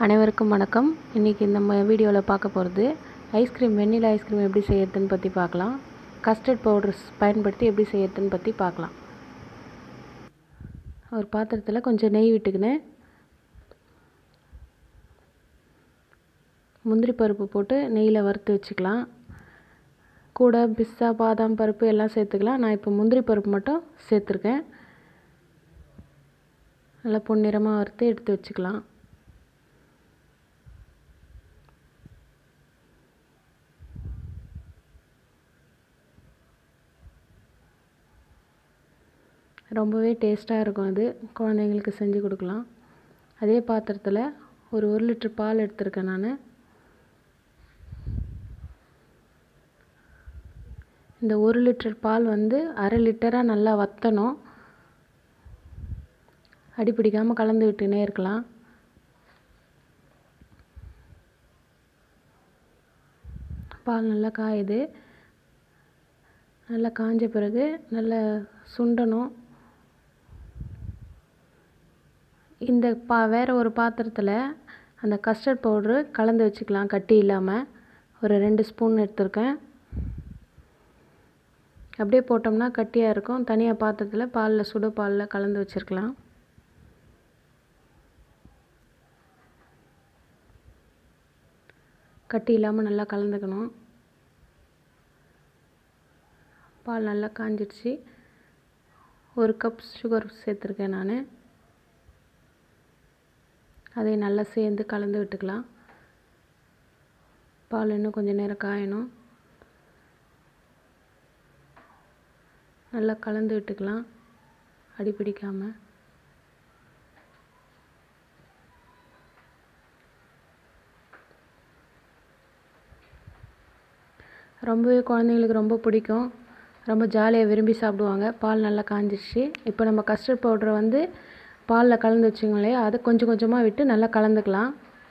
அனைவருக்கும் வணக்கம். இன்றைக்கி நம்ம வீடியோவில் பார்க்க போகிறது ஐஸ்கிரீம், வெண்ணிலா ஐஸ்கிரீம் எப்படி செய்யறதுன்னு பற்றி பார்க்கலாம். கஸ்டர்ட் பவுடர்ஸ் பயன்படுத்தி எப்படி செய்யறதுன்னு பற்றி பார்க்கலாம். ஒரு பாத்திரத்தில் கொஞ்சம் நெய் விட்டுக்கினேன். முந்திரி பருப்பு போட்டு நெய்யில் வறுத்து வச்சுக்கலாம். கூட பிஸ்தா, பாதாம் பருப்பு எல்லாம் சேர்த்துக்கலாம். நான் இப்போ முந்திரி பருப்பு மட்டும் சேர்த்துருக்கேன். நல்லா பொன்னிறமாக வறுத்து எடுத்து வச்சுக்கலாம். ரொம்பவே டேஸ்ட்டாக இருக்கும். அது குழந்தைங்களுக்கு செஞ்சு கொடுக்கலாம். அதே பாத்திரத்தில் ஒரு 1 லிட்டர் பால் எடுத்திருக்கேன். நான் இந்த 1 லிட்டர் பால் அரை லிட்டராக நல்லா வற்றணும். அடிப்பிடிக்காமல் கலந்து விட்டுனே இருக்கலாம். பால் நல்லா காயுது. நல்லா காஞ்ச பிறகு நல்லா சுண்டணும். இந்த வேறு ஒரு பாத்திரத்தில் அந்த கஸ்டர்ட் பவுட்ரு கலந்து வச்சுக்கலாம். கட்டி இல்லாமல் ஒரு 2 ஸ்பூன் எடுத்திருக்கேன். அப்படியே போட்டோம்னா கட்டியாக இருக்கும். தனியாக பாத்திரத்தில் பாலில் சுடு பாலில் கலந்து வச்சுருக்கலாம். கட்டி இல்லாமல் நல்லா கலந்துக்கணும். பால் நல்லா காஞ்சிடுச்சு. 1 கப் சுகர் சேர்த்துருக்கேன். நான் அதை நல்லா சேர்ந்து கலந்து விட்டுக்கலாம். பால் இன்னும் கொஞ்சம் நேரம் காயணும். நல்லா கலந்து விட்டுக்கலாம் அடிப்பிடிக்காமல். ரொம்பவே குழந்தைங்களுக்கு ரொம்ப பிடிக்கும். ரொம்ப ஜாலியாக விரும்பி சாப்பிடுவாங்க. பால் நல்லா காஞ்சிடுச்சு. இப்போ நம்ம கஸ்டர்ட் பவுடரை பாலில் கலந்து வச்சுங்க இல்லையா, அதை கொஞ்சம் கொஞ்சமாக விட்டு நல்லா கலந்துக்கலாம்.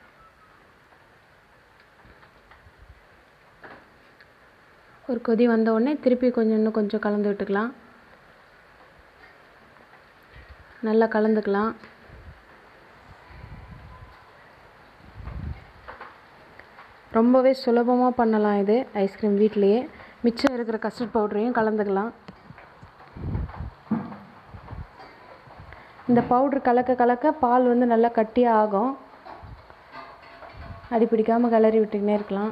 ஒரு கொதி வந்த உடனே திருப்பி இன்னும் கொஞ்சம் கலந்து விட்டுக்கலாம். நல்லா கலந்துக்கலாம். ரொம்பவே சுலபமாக பண்ணலாம் இது ஐஸ்கிரீம் வீட்டிலையே. மிச்சம் இருக்கிற கஸ்டர்ட் பவுடரையும் கலந்துக்கலாம். இந்த பவுட்ரு கலக்க கலக்க பால் நல்லா கட்டியாக ஆகும். அடிப்பிடிக்காமல் கிளறி விட்டுக்கினே இருக்கலாம்.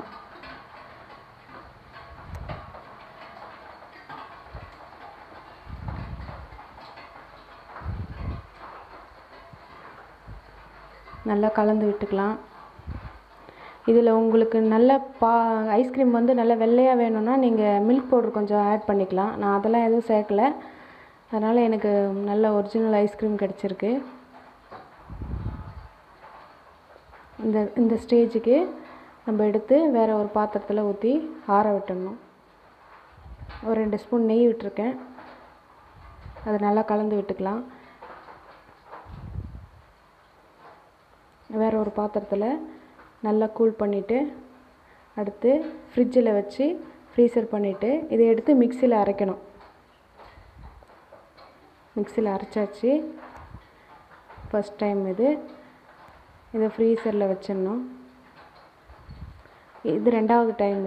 நல்லா கலந்து விட்டுக்கலாம். இதில் உங்களுக்கு நல்ல ஐஸ்கிரீம் நல்லா வெள்ளையாக வேணும்னா நீங்கள் மில்க் பவுட்ரு கொஞ்சம் ஆட் பண்ணிக்கலாம். நான் அதெல்லாம் எதுவும் சேர்க்கலை. அதனால் எனக்கு நல்ல ஒரிஜினல் ஐஸ்கிரீம் கிடச்சிருக்கு. இந்த ஸ்டேஜுக்கு நம்ம எடுத்து வேறு ஒரு பாத்திரத்தில் ஊற்றி ஆற விட்டுடணும். ஒரு 2 ஸ்பூன் நெய் விட்டுருக்கேன். அதை நல்லா கலந்து விட்டுக்கலாம். வேறு ஒரு பாத்திரத்தில் நல்லா கூல் பண்ணிவிட்டு அடுத்து ஃப்ரிட்ஜில் வச்சு ஃப்ரீசர் பண்ணிவிட்டு இதை எடுத்து மிக்சியில் அரைக்கணும். மிக்சியில் அரைச்சாச்சு. ஃபஸ்ட் டைம் இதை ஃப்ரீசரில் வச்சிடணும். இது 2வது டைம்.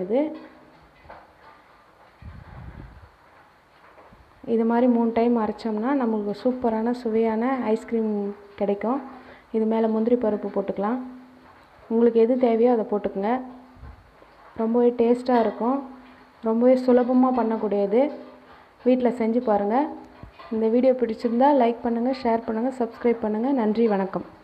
இது மாதிரி 3 டைம் அரைச்சோம்னா நமக்கு சூப்பரான சுவையான ஐஸ்கிரீம் கிடைக்கும். இது மேலே முந்திரி பருப்பு போட்டுக்கலாம். உங்களுக்கு எது தேவையோ அதை போட்டுக்கோங்க. ரொம்பவே டேஸ்ட்டாக இருக்கும். ரொம்பவே சுலபமாக பண்ணக்கூடியது. வீட்டில் செஞ்சு பாருங்கள். இந்த வீடியோ பிடிச்சிருந்தால் லைக் பண்ணுங்கள், ஷேர் பண்ணுங்கள், சப்ஸ்கிரைப் பண்ணுங்கள். நன்றி, வணக்கம்.